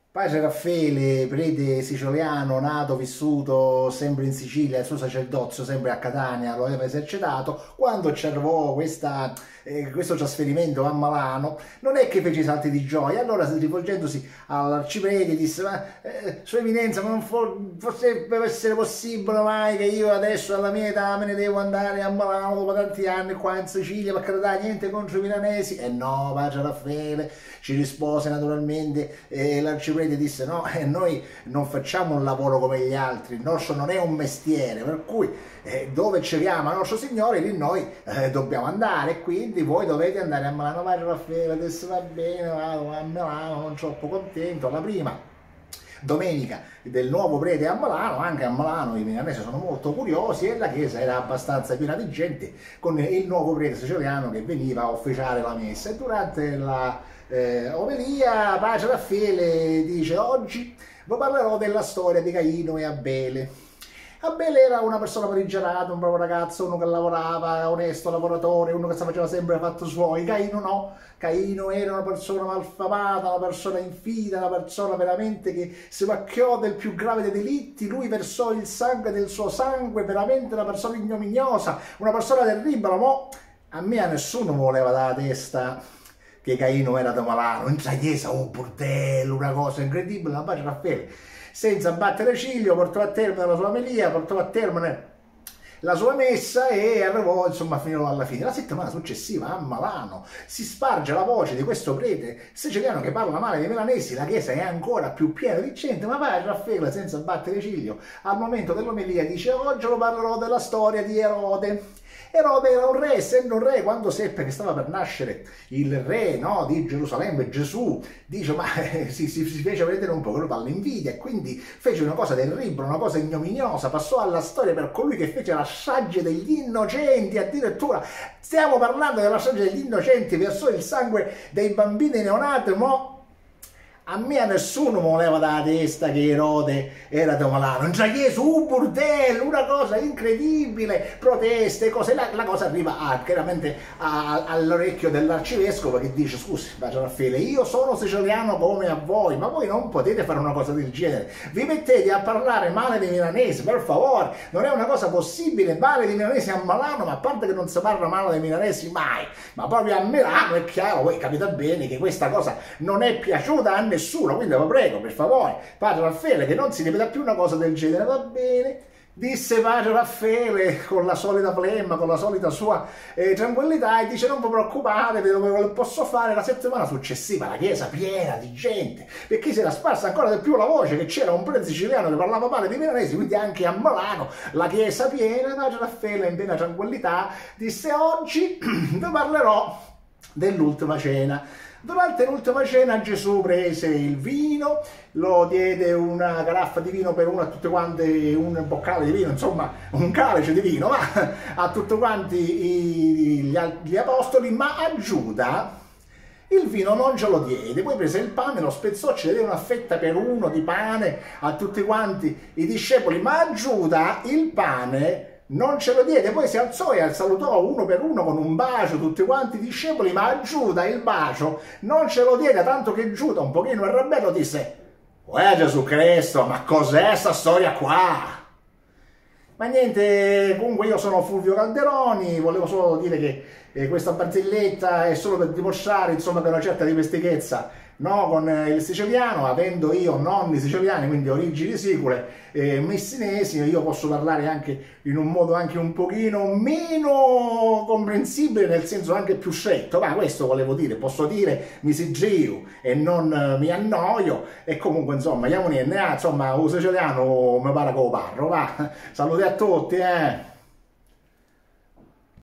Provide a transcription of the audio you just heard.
Pace Raffaele, prete siciliano, nato, vissuto sempre in Sicilia, il suo sacerdozio sempre a Catania lo aveva esercitato. Quando c'erano questo trasferimento a Milano, non è che fece salti di gioia. Allora, rivolgendosi all'arciprete, disse: ma Sua Eminenza, ma non forse deve essere possibile mai che io adesso alla mia età me ne devo andare a Milano dopo tanti anni qua in Sicilia, per carità, niente contro i milanesi? E no, Pace Raffaele, ci rispose naturalmente l'arciprete, disse: no, noi non facciamo un lavoro come gli altri, il nostro non è un mestiere, per cui dove ci chiama nostro Signore lì noi dobbiamo andare, quindi voi dovete andare a Milano. Pace Raffaele disse: va bene, vado a Milano, non troppo contento. La prima domenica del nuovo prete a Milano, anche a Milano i milanesi sono molto curiosi e la chiesa era abbastanza piena di gente con il nuovo prete siciliano che veniva a officiare la messa. E durante la omelia Pace Raffaele dice: oggi vi parlerò della storia di Caino e Abele. Abele era una persona morigerata, un bravo ragazzo, uno che lavorava, onesto lavoratore, uno che si faceva sempre i fatti suoi. Caino no, Caino era una persona malfamata, una persona infida, una persona veramente che si macchiò del più grave dei delitti. Lui versò il sangue del suo sangue, veramente una persona ignominiosa, una persona terribile. Ma a me a nessuno voleva dare la testa che Caino era da Milano, in chiesa, un bordello, una cosa incredibile. La Pace Raffaele, senza battere ciglio, portò a termine la sua omelia, portò a termine la sua messa e arrivò insomma fino alla fine. La settimana successiva a Milano si sparge la voce di questo prete siciliano che parla male dei milanesi, la chiesa è ancora più piena di gente, ma Pace Raffaele, senza battere ciglio, al momento dell'omelia dice: oggi vi parlerò della storia di Erode. Erode era un re, essendo un re, quando seppe che stava per nascere il re, no, di Gerusalemme, Gesù, dice, ma si fece vedere un po' dall'invidia e quindi fece una cosa terribile, una cosa ignominiosa, passò alla storia per colui che fece la strage degli innocenti. Addirittura stiamo parlando della strage degli innocenti, versò il sangue dei bambini neonati. A me a nessuno voleva dare la testa che Erode era da Milano, in chiesa, un bordello, una cosa incredibile, proteste, cose. La cosa arriva chiaramente all'orecchio dell'arcivescovo che dice: scusi, Pace Raffaele, io sono siciliano come a voi, ma voi non potete fare una cosa del genere, vi mettete a parlare male dei milanesi, per favore, non è una cosa possibile, male dei milanesi a Milano, ma a parte che non si parla male dei milanesi mai, ma proprio a Milano è chiaro, voi capite bene che questa cosa non è piaciuta a nessuno. Quindi vi prego, per favore, Pace Raffaele, che non si ripeta più una cosa del genere. Va bene, disse Pace Raffaele con la solita flemma, con la solita sua tranquillità, e dice: non vi preoccupate, vedo quello che posso fare. La settimana successiva la chiesa piena di gente, perché si era sparsa ancora di più la voce che c'era un prete siciliano che parlava male dei milanesi, quindi anche a Milano la chiesa piena. Pace Raffaele in piena tranquillità disse: oggi vi parlerò dell'ultima cena. Durante l'ultima cena Gesù prese il vino, lo diede una caraffa di vino per uno a tutti quanti, un boccale di vino, insomma un calice di vino, ma a tutti quanti gli apostoli, ma a Giuda il vino non ce lo diede. Poi prese il pane, lo spezzò, ci diede una fetta per uno di pane a tutti quanti i discepoli, ma a Giuda il pane non ce lo diede. Poi si alzò e salutò uno per uno con un bacio tutti quanti i discepoli, ma a Giuda il bacio non ce lo diede, tanto che Giuda, un pochino arrabbiato, disse: uè Gesù Cristo, ma cos'è sta storia qua? Ma niente, comunque io sono Fulvio Calderoni, volevo solo dire che questa barzelletta è solo per dimostrare insomma che una certa dimestichezza, no, con il siciliano, avendo io nonni siciliani, quindi origini sicule, messinesi, io posso parlare anche in un modo anche un pochino meno comprensibile, nel senso anche più stretto, ma questo volevo dire, posso dire mi si giro e non mi annoio, e comunque insomma, insomma, un siciliano mi pare che lo parlo, va, saluti a tutti,